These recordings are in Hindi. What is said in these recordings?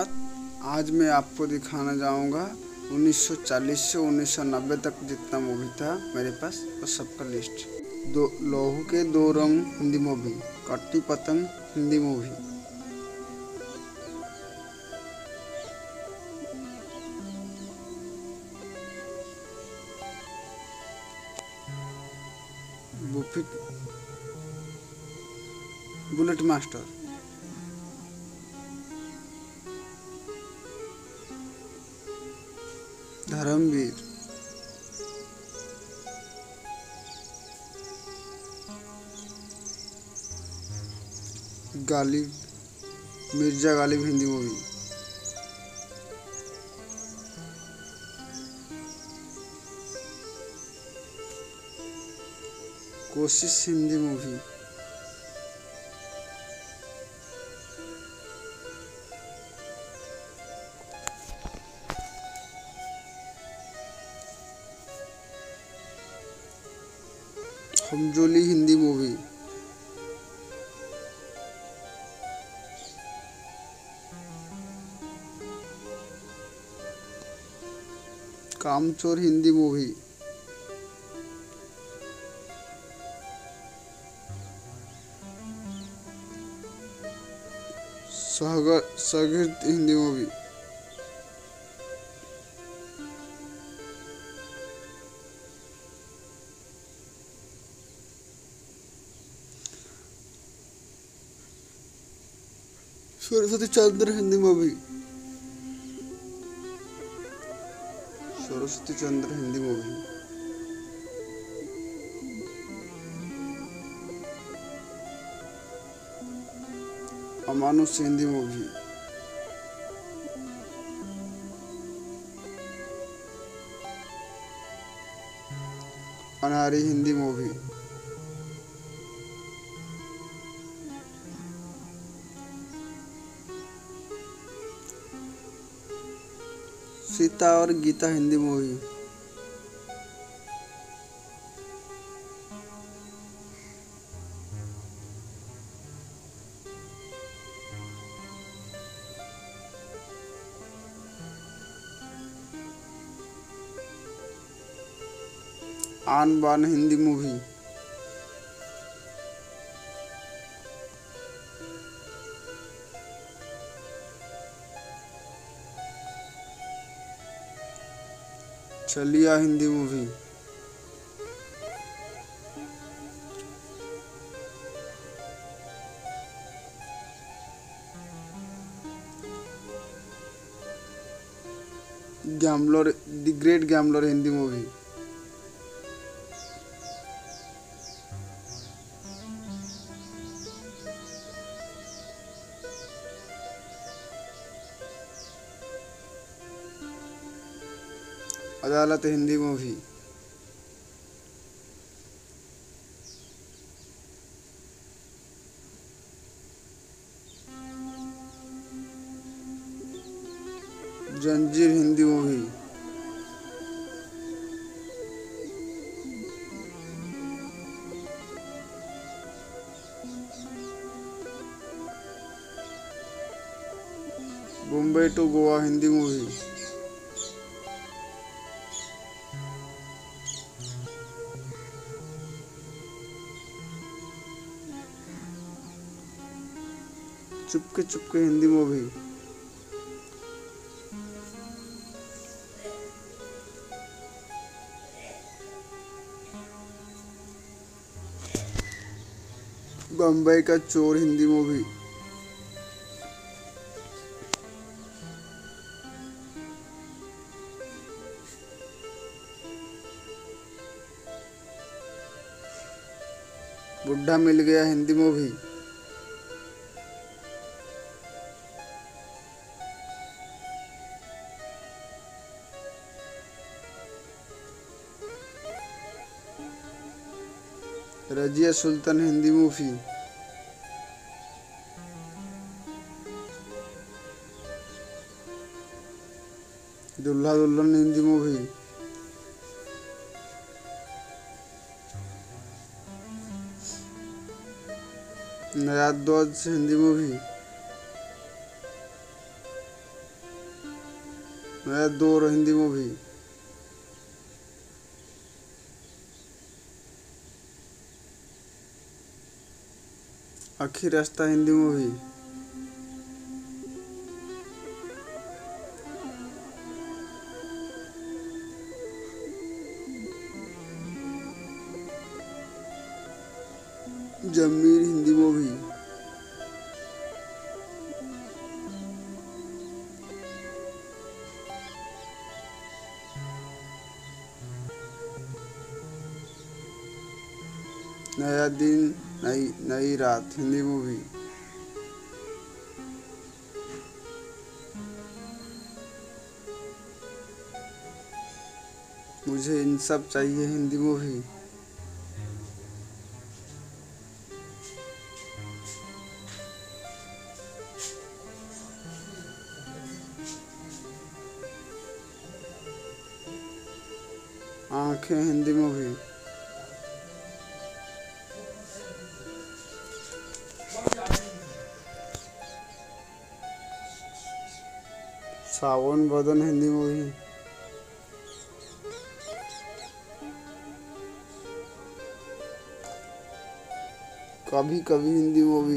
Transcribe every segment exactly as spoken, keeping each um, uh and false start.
धन्यवाद। आज मैं आपको दिखाना जाऊंगा उन्नीस सौ चालीस से उन्नीस सौ नब्बे तक जितना मूवी था मेरे पास उस सबका लिस्ट। दो लोहू के दो रंग हिंदी मूवी, कट्टी पतंग हिंदी मूवी, बुफिट bullet master, Dharamveer, Ghalib Mirza Ghalib Hindi movie, Koshish Hindi movie, Hamjoli Hindi movie, Kaamchor Hindi movie, Shagird Hindi movie, Saraswatichandra Hindi movie, Saraswatichandra Hindi movie, Amanush Hindi movie, अनारी हिंदी मूवी, सीता और गीता हिंदी मूवी, आन बान Hindi movie, Chhalia Hindi movie, gambler the great gambler Hindi movie, Adalat Hindi movie, Zanjeer Hindi movie, Bombay to Goa Hindi movie, Chupke Chupke Hindi movie, Bombay का चोर Hindi movie, Buddha Mil Gaya Hindi movie, Razia Sultan Hindi movie, Dulha Dulhan Hindi movie, नया दोस्त हिंदी मूवी, मेरा दो Hindi movie. Aakhri Raasta Hindi movie. Zameer Hindi movie. Naya Din नई नई रात हिंदी मूवी। मुझे इंसाफ चाहिए हिंदी मूवी। आंखें हिंदी मूवी। सावन बदन हिंदी मूवी। कभी कभी हिंदी मूवी।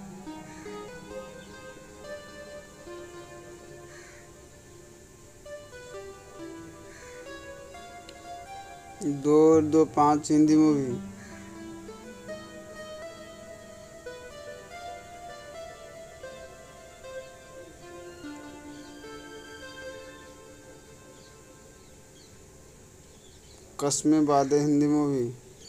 दो दो पाँच हिंदी मूवी। कस्में वादे हिंदी मूवी।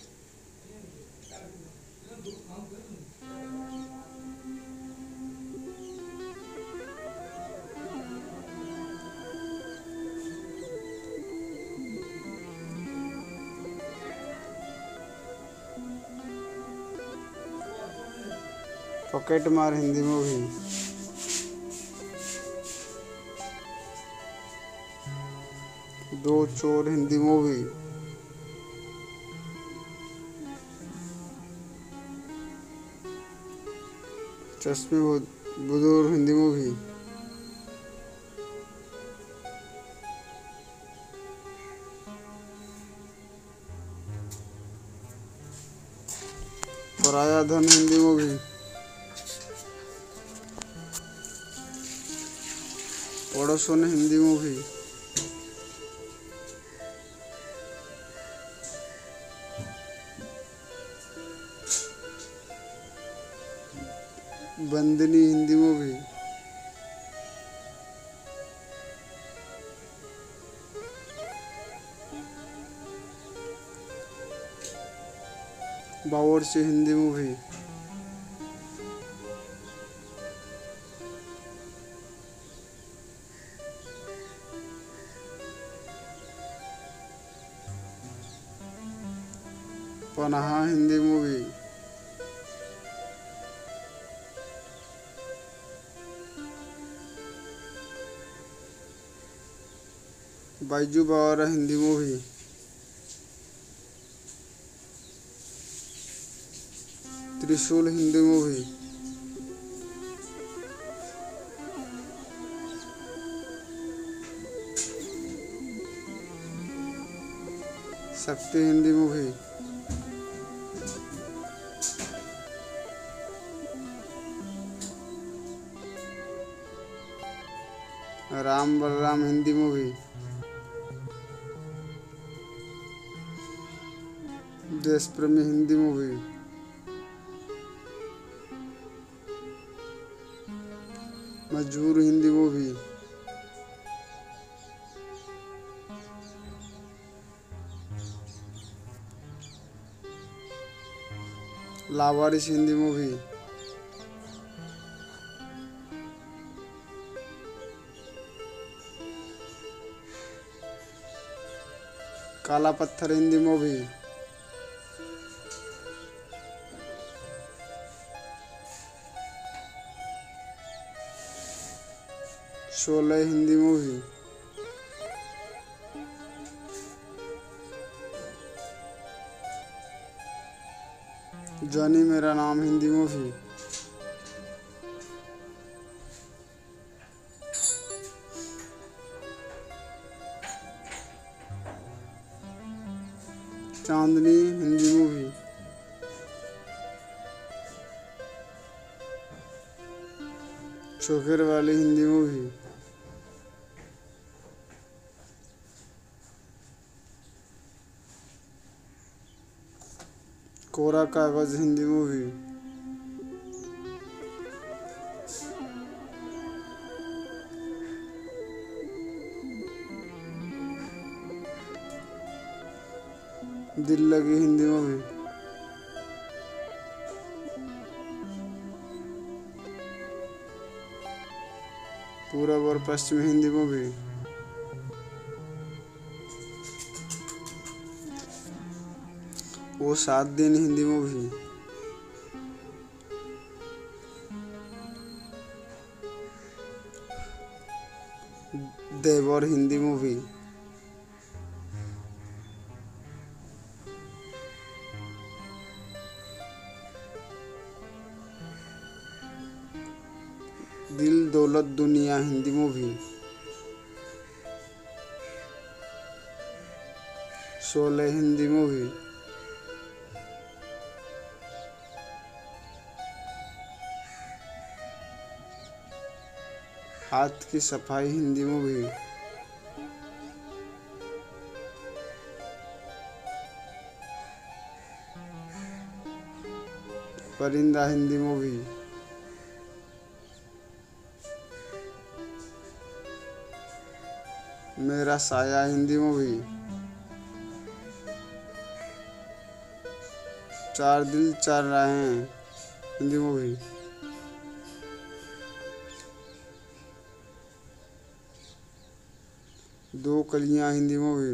पॉकेट मार हिंदी मूवी। दो चोर हिंदी मूवी। चश्मे बुजुर्ग हिंदी मूवी। पराया धन Hindi movie. Padosan Hindi movie. Bandini Hindi movie. Bawarchi Hindi movie. पनाह हिंदी मूवी। बैजू बावरा हिंदी मूवी। त्रिशूल Hindi movie. Shakti Hindi movie. Ram Balram Hindi movie. Desh Premee Hindi movie. मजबूर हिंदी मूवी। लावारिस Hindi movie. Kaala Patthar Hindi movie. Sholay Hindi movie. Johnny Mera Naam Hindi movie. Chandni Hindi movie. चोकर वाली हिंदी मूवी। कोरा कागज हिंदी मूवी। दिल लगी हिंदी मूवी। पूरब और पश्चिम Hindi movie. Woh Saat Din Hindi movie. Dewar Hindi movie. Dil Daulat Duniya Hindi movie. Sholay Hindi movie. Haath Ki सफाई हिंदी मूवी। परिंदा हिंदी मूवी। मेरा साया हिंदी मूवी। चार दिल चार राहें हिंदी मूवी। दो कलियां हिंदी मूवी।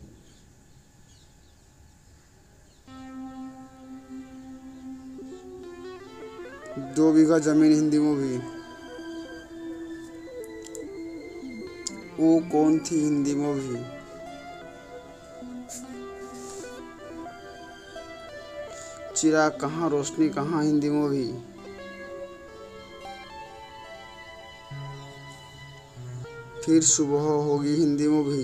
दो बीघा जमीन हिंदी मूवी। वो कौन थी हिंदी मूवी। चिराग कहाँ रोशनी कहाँ हिंदी मूवी। फिर सुबह होगी हिंदी मूवी।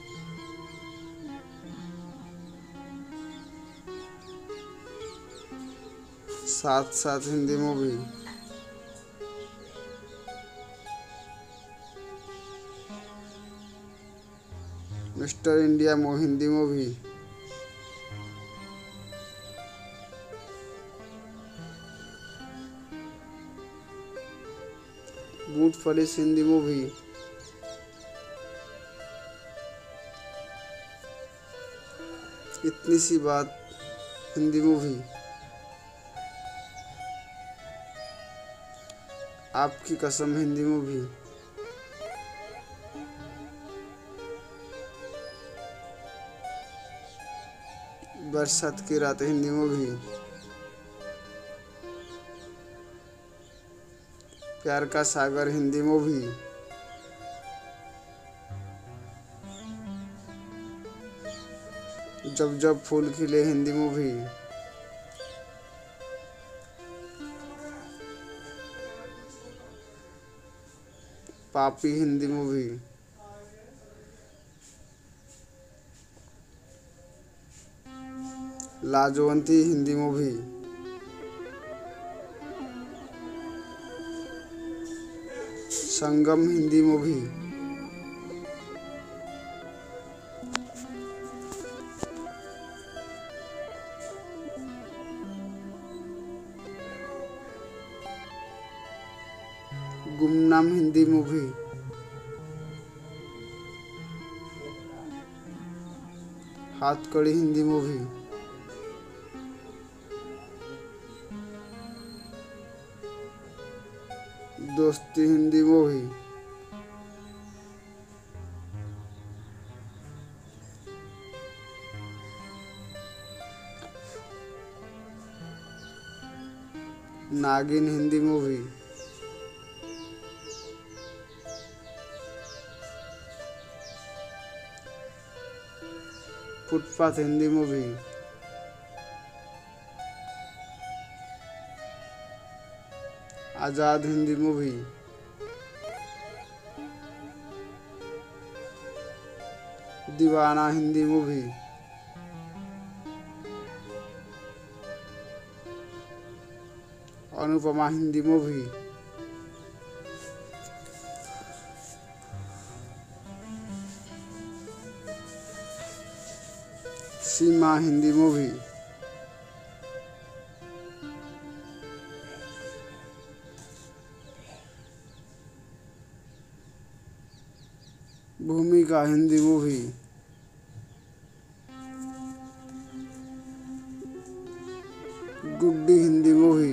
साथ साथ हिंदी मूवी। मिस्टर इंडिया मो Hindi movie. Boot polish Hindi movie. Itni Si बात हिंदी मूवी। आपकी कसम हिंदी मूवी। बरसात की रात हिंदी मूवी। प्यार का सागर हिंदी मूवी। जब जब फूल खिले Hindi movie. Paapi Hindi movie. Lajwanti Hindi movie. Sangam Hindi movie. Gumnaam Hindi movie. Hathkadi Hindi movie. Dosti Hindi movie. Nagin Hindi movie. Footpath Hindi movie. Azaad Hindi movie. Deewana Hindi movie. Anupama Hindi movie. Seema Hindi movie. Bhumika Hindi movie. Guddi Hindi movie.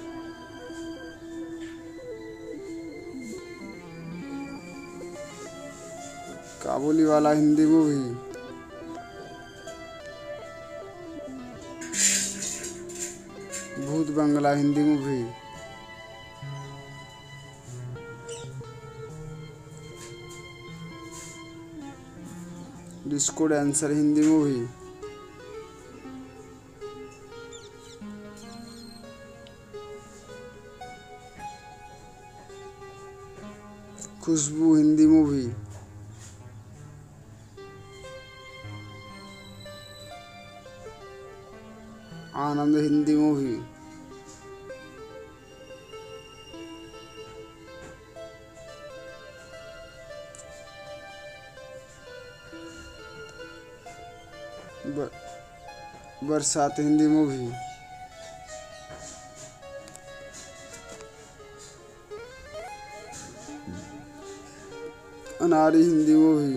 Kabuliwala Hindi movie. Bhoot Bangla Hindi movie. Disco dancer Hindi movie. Khushboo Hindi movie. Anand Hindi movie. ब, बरसात हिंदी मूवी। अनारी हिंदी मूवी।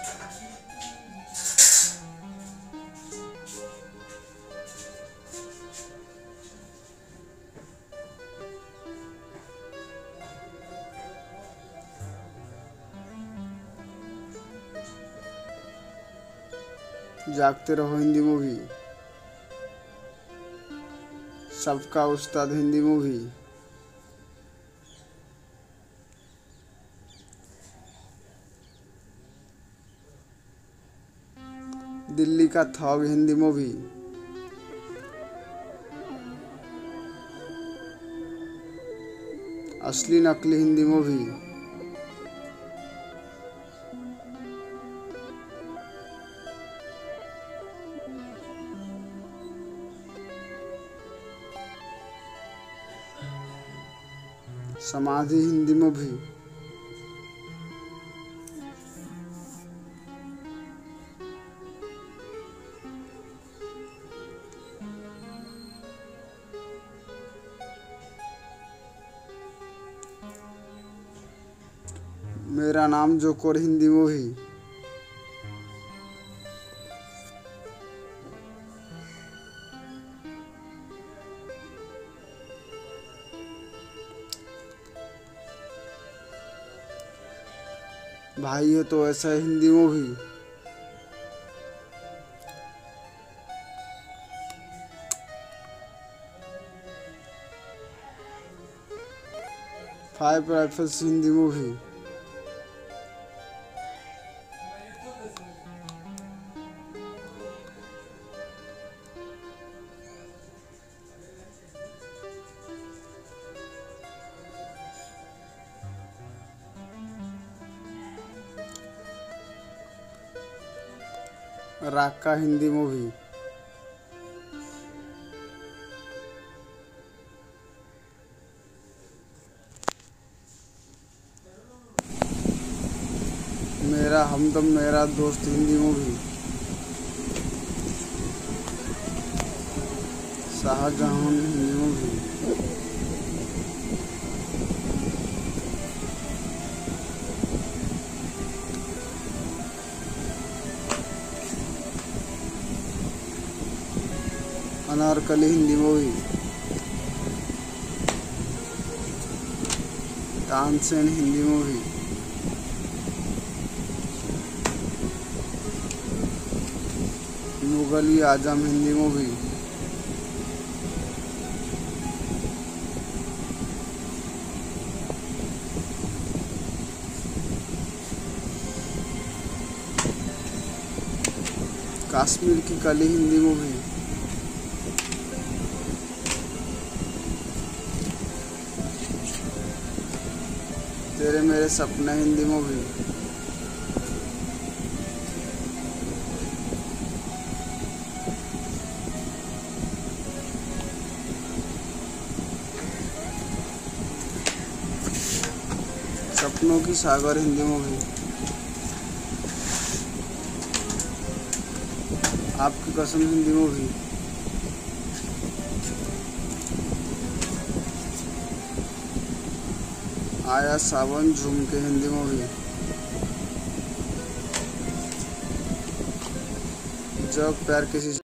जागते रहो हिंदी मूवी। सबका उस्ताद हिंदी मूवी। दिल्ली का थॉग हिंदी मूवी। असली नकली हिंदी मूवी। समाधि हिंदी मूवी। मेरा नाम जोकर हिंदी मूवी। भाई Ho To Aisa Hindi movie. Five rifles Hindi movie. Raka Hindi movie. Mera Hamdam Mera Dost Hindi movie. Shahjahan Hindi movie. Anarkali Hindi movie. Tansen Hindi movie. Mughal-e Azam Hindi movie. Kashmir Ki Kali Hindi movie. तेरे मेरे सपने हिंदी मूवी। सपनों की सागर हिंदी मूवी। आपकी कसम हिंदी मूवी। आया सावन झूम के हिंदी मूवी। जब प्यार किसी